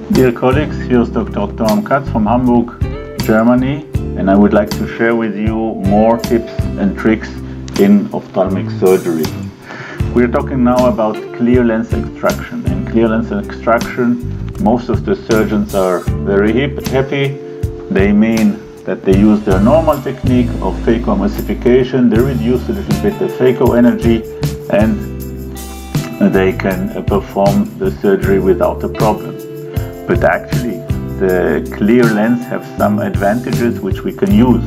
Dear colleagues, here's Dr. Tom Katz from Hamburg, Germany, and I would like to share with you more tips and tricks in ophthalmic surgery. We're talking now about clear lens extraction. In clear lens extraction, most of the surgeons are very happy. They mean that they use their normal technique of phacoemulsification, they reduce a little bit the phaco energy, and they can perform the surgery without a problem. But actually, the clear lens have some advantages which we can use.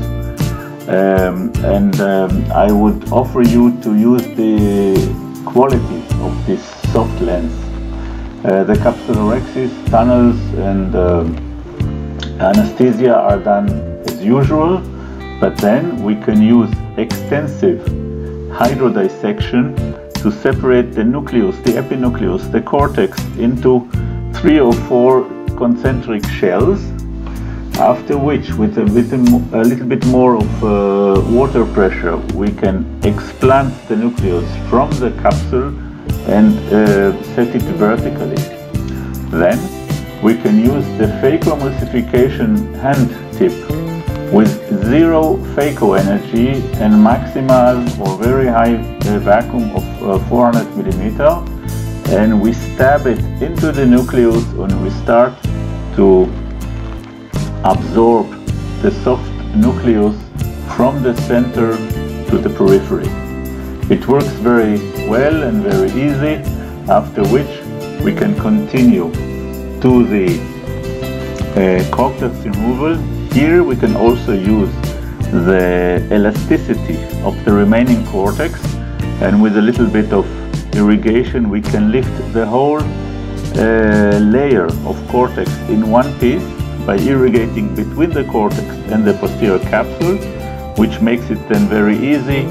I would offer you to use the quality of this soft lens. The capsulorhexis, tunnels, and anesthesia are done as usual, but then we can use extensive hydrodissection to separate the nucleus, the epinucleus, the cortex into 3 or 4 concentric shells, after which with a little bit more of water pressure we can explant the nucleus from the capsule and set it vertically. Then we can use the phacoemulsification hand tip with 0 phaco energy and maximal or very high vacuum of 400 millimeter, and we stab it into the nucleus and we start to absorb the soft nucleus from the center to the periphery. It works very well and very easy, after which we can continue to the cortex removal. Here we can also use the elasticity of the remaining cortex, and with a little bit of irrigation we can lift the whole layer of cortex in one piece by irrigating between the cortex and the posterior capsule, which makes it then very easy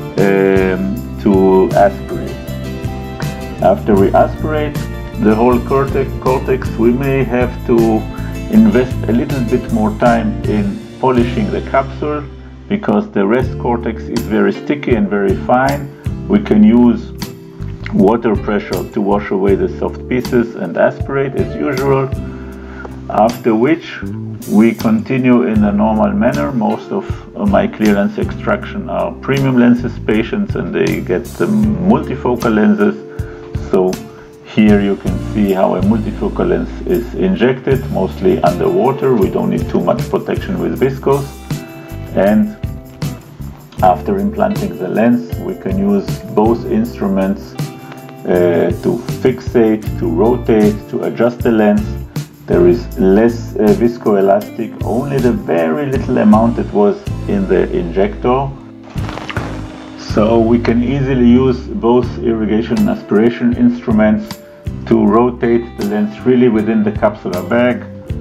to aspirate. After we aspirate the whole cortex, we may have to invest a little bit more time in polishing the capsule, because the rest cortex is very sticky and very fine. We can use water pressure to wash away the soft pieces and aspirate as usual, after which we continue in a normal manner. Most of my clear lens extraction are premium lenses patients, and they get the multifocal lenses. So here you can see how a multifocal lens is injected, mostly underwater. We don't need too much protection with viscose. And after implanting the lens, we can use both instruments to fixate, to rotate, to adjust the lens. There is less viscoelastic, only the very little amount that was in the injector. So we can easily use both irrigation and aspiration instruments to rotate the lens really within the capsular bag,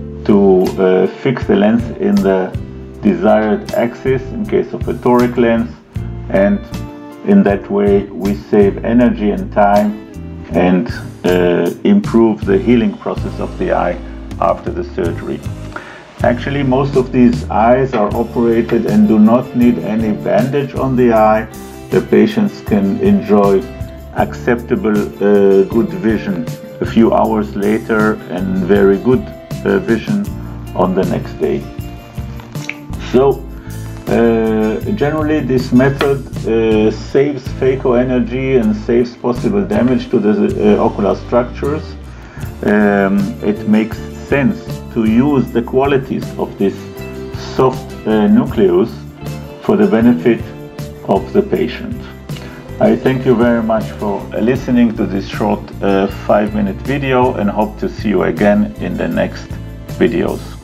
to fix the lens in the desired axis in case of a toric lens, and in that way we save energy and time and improve the healing process of the eye after the surgery. Actually, most of these eyes are operated and do not need any bandage on the eye. The patients can enjoy acceptable good vision a few hours later and very good vision on the next day. So generally this method saves phaco energy and saves possible damage to the ocular structures. It makes sense to use the qualities of this soft nucleus for the benefit of the patient. I thank you very much for listening to this short 5-minute video, and hope to see you again in the next videos.